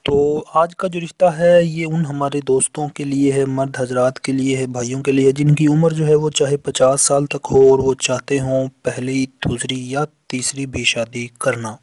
تو آج کا جو رشتہ ہے یہ ان ہمارے دوستوں کے لیے ہے، مرد حضرات کے لیے ہے، بھائیوں کے لیے، جن کی عمر جو ہے وہ چاہے 50 سال تک ہو اور وہ چاہتے ہوں پہلی دوسری یا تیسری بھی شادی کرنا۔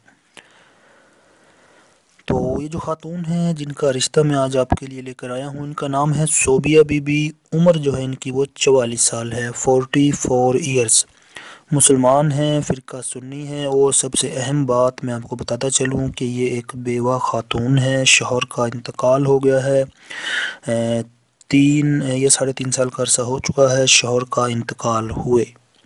تو یہ جو خاتون ہیں جن کا رشتہ میں آج آپ کے لیے لے کر آیا ہوں، ان کا نام ہے صوبیہ بی بی۔ عمر جو ہے ان کی وہ 44 سال ہے، 44 ایئرس۔ مسلمان ہیں، فرقہ سنی ہیں، اور سب سے اہم بات میں آپ کو بتاتا چلوں کہ یہ ایک بیوہ خاتون ہے، شوہر کا انتقال ہو گیا ہے۔ 3 یا 3.5 سال کا عرصہ ہو چکا ہے شوہر کا انتقال ہوئے۔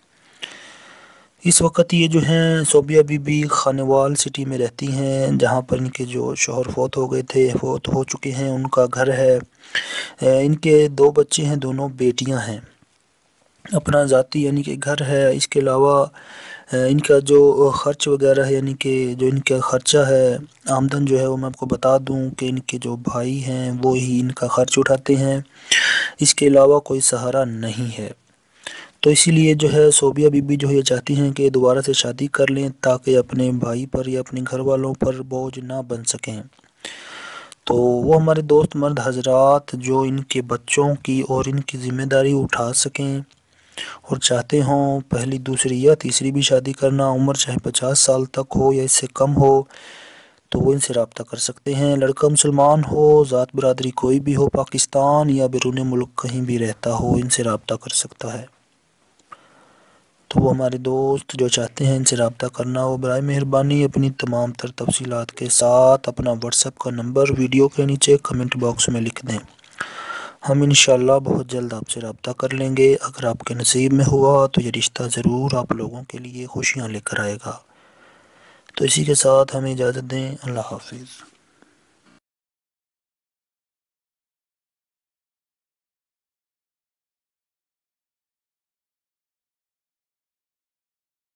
اس وقت یہ جو ہیں صوبیہ بی بی خانوال سٹی میں رہتی ہیں، جہاں پر ان کے جو شوہر فوت ہو گئے تھے، فوت ہو چکے ہیں، ان کا گھر ہے۔ ان کے 2 بچے ہیں، دونوں بیٹیاں ہیں۔ اپنا ذاتی یعنی کہ گھر ہے، اس کے علاوہ ان کا جو خرچ وغیرہ ہے، یعنی کہ جو ان کا خرچہ ہے، آمدن جو ہے وہ میں آپ کو بتا دوں کہ ان کے جو بھائی ہیں وہ ہی ان کا خرچ اٹھاتے ہیں، اس کے علاوہ کوئی سہارا نہیں ہے۔ تو اسی لیے جو ہے صوبیہ بی بی جو ہے یہ چاہتی ہیں کہ دوبارہ سے شادی کر لیں تاکہ اپنے بھائی پر یا اپنے گھر والوں پر بوجھ نہ بن سکیں۔ تو وہ ہمارے دوست مرد حضرات جو ان کے بچوں کی اور ان کی ذمہ داری اٹھا سکیں اور چاہتے ہوں پہلی دوسری یا تیسری بھی شادی کرنا، عمر چاہے 50 سال تک ہو یا اس سے کم ہو، تو وہ ان سے رابطہ کر سکتے ہیں۔ لڑکا مسلمان ہو، ذات برادری کوئی بھی ہو، پاکستان یا بیرون ملک کہیں بھی رہتا ہو، ان سے رابطہ کر سکتا ہے۔ تو وہ ہمارے دوست جو چاہتے ہیں ان سے رابطہ کرنا، وہ برائے مہربانی اپنی تمام تر تفصیلات کے ساتھ اپنا واٹس ایپ کا نمبر ویڈیو کے نیچے کمنٹ باکس میں لکھ دیں۔ ہم انشاءاللہ بہت جلد آپ سے رابطہ کر لیں گے۔ اگر آپ کے نصیب میں ہوا تو یہ رشتہ ضرور آپ لوگوں کے لیے خوشیاں لے کر آئے گا۔ تو اسی کے ساتھ ہمیں اجازت دیں، اللہ حافظ۔